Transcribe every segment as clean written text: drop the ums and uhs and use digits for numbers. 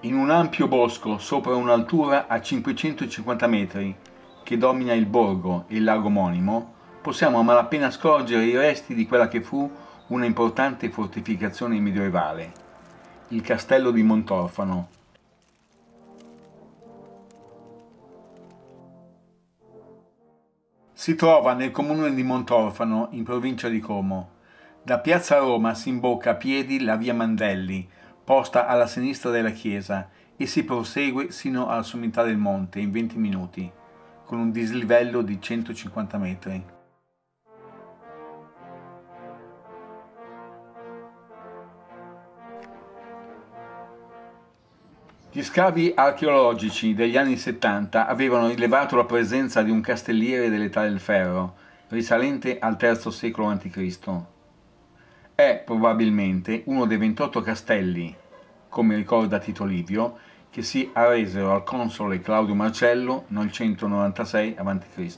In un ampio bosco sopra un'altura a 550 metri, che domina il borgo e il lago omonimo, possiamo a malapena scorgere i resti di quella che fu una importante fortificazione medievale, il castello di Montorfano. Si trova nel comune di Montorfano, in provincia di Como. Da piazza Roma si imbocca a piedi la via Mandelli, posta alla sinistra della chiesa, e si prosegue sino alla sommità del monte in 20 minuti, con un dislivello di 150 metri. Gli scavi archeologici degli anni 70 avevano rilevato la presenza di un castelliere dell'età del ferro, risalente al III secolo a.C. È probabilmente uno dei 28 castelli, come ricorda Tito Livio, che si arresero al console Claudio Marcello nel 196 a.C.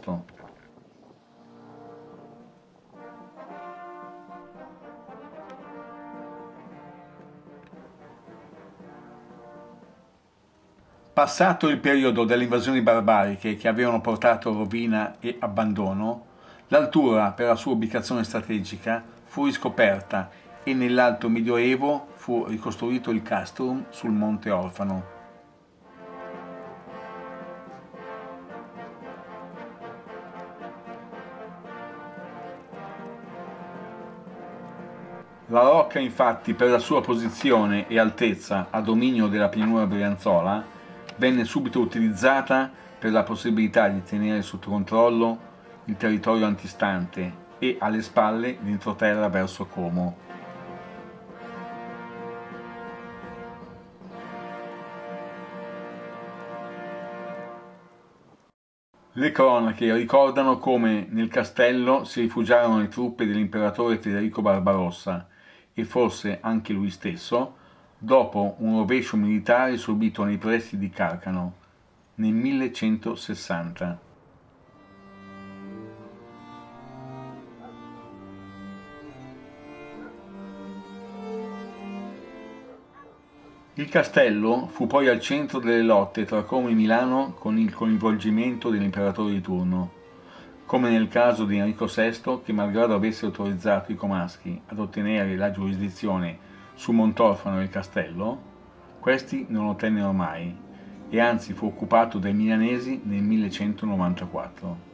Passato il periodo delle invasioni barbariche che avevano portato rovina e abbandono, l'altura per la sua ubicazione strategica fu riscoperta e nell'Alto Medioevo fu ricostruito il castrum sul Monte Orfano. La rocca infatti per la sua posizione e altezza a dominio della pianura brianzola venne subito utilizzata per la possibilità di tenere sotto controllo il territorio antistante e alle spalle l'entroterra verso Como. Le cronache ricordano come nel castello si rifugiarono le truppe dell'imperatore Federico Barbarossa e forse anche lui stesso, dopo un rovescio militare subito nei pressi di Carcano nel 1160. Il castello fu poi al centro delle lotte tra Como e Milano con il coinvolgimento dell'imperatore di turno, come nel caso di Enrico VI che, malgrado avesse autorizzato i Comaschi ad ottenere la giurisdizione su Montorfano e il castello, questi non lo ottennero mai e anzi fu occupato dai milanesi nel 1194.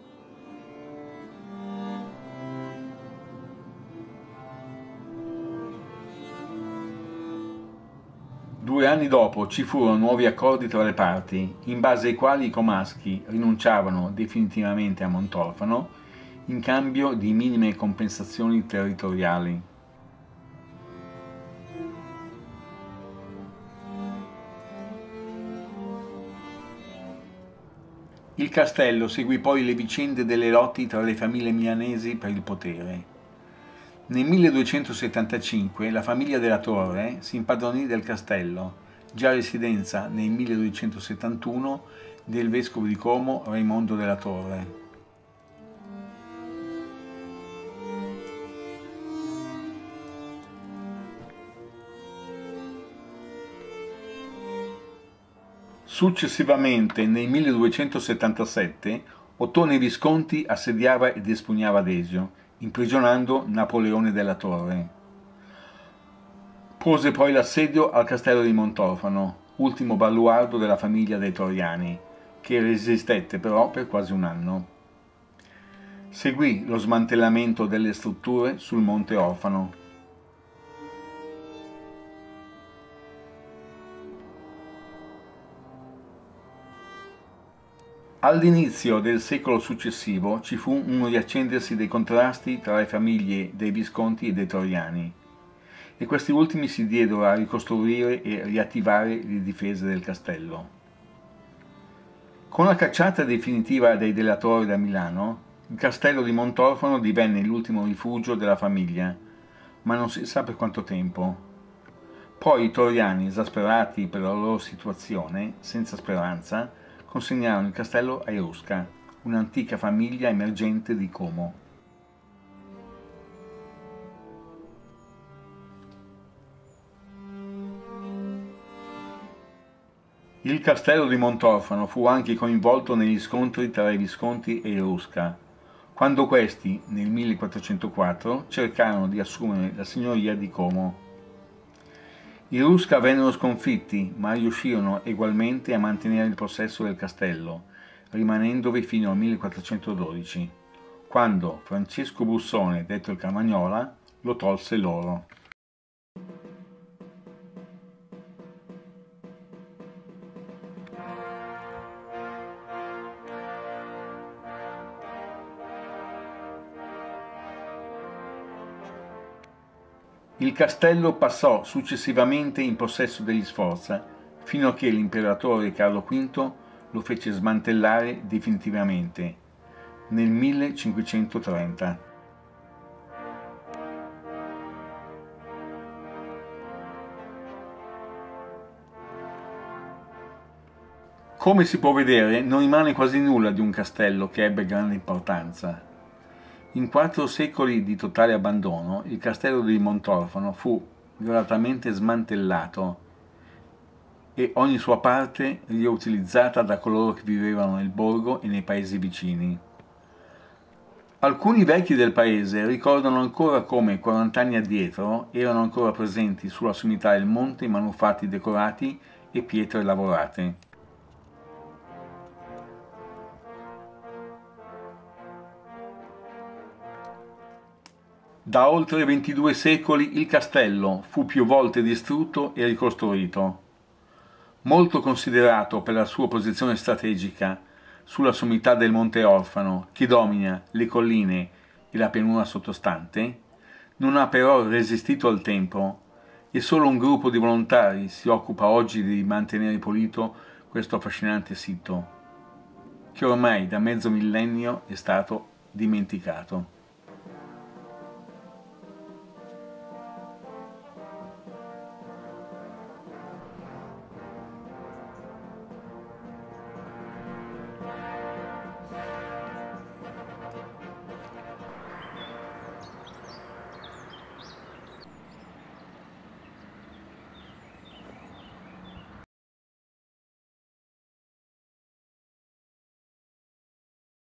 2 anni dopo ci furono nuovi accordi tra le parti, in base ai quali i Comaschi rinunciavano definitivamente a Montorfano in cambio di minime compensazioni territoriali. Il castello seguì poi le vicende delle lotti tra le famiglie milanesi per il potere. Nel 1275 la famiglia della Torre si impadronì del castello, già residenza nel 1271 del vescovo di Como Raimondo della Torre. Successivamente, nel 1277, Ottone Visconti assediava ed espugnava Desio, imprigionando Napoleone della Torre. Pose poi l'assedio al castello di Montorfano, ultimo baluardo della famiglia dei Torriani, che resistette però per quasi un anno. Seguì lo smantellamento delle strutture sul Monte Orfano. All'inizio del secolo successivo ci fu un riaccendersi dei contrasti tra le famiglie dei Visconti e dei Torriani, e questi ultimi si diedero a ricostruire e riattivare le difese del castello. Con la cacciata definitiva dei Delatori da Milano, il castello di Montorfano divenne l'ultimo rifugio della famiglia, ma non si sa per quanto tempo. Poi i Torriani, esasperati per la loro situazione, senza speranza, consegnarono il castello ai Rusca, un'antica famiglia emergente di Como. Il castello di Montorfano fu anche coinvolto negli scontri tra i Visconti e i Rusca, quando questi, nel 1404, cercarono di assumere la signoria di Como. I Rusca vennero sconfitti, ma riuscirono egualmente a mantenere il possesso del castello, rimanendovi fino al 1412, quando Francesco Bussone, detto il Carmagnola, lo tolse loro. Il castello passò successivamente in possesso degli Sforza, fino a che l'imperatore Carlo V lo fece smantellare definitivamente, nel 1530. Come si può vedere, non rimane quasi nulla di un castello che ebbe grande importanza. In 4 secoli di totale abbandono, il castello di Montorfano fu violatamente smantellato e ogni sua parte riutilizzata da coloro che vivevano nel borgo e nei paesi vicini. Alcuni vecchi del paese ricordano ancora come 40 anni addietro erano ancora presenti sulla sommità del monte manufatti decorati e pietre lavorate. Da oltre 22 secoli il castello fu più volte distrutto e ricostruito. Molto considerato per la sua posizione strategica sulla sommità del Monte Orfano, che domina le colline e la pianura sottostante, non ha però resistito al tempo e solo un gruppo di volontari si occupa oggi di mantenere pulito questo affascinante sito, che ormai da mezzo millennio è stato dimenticato.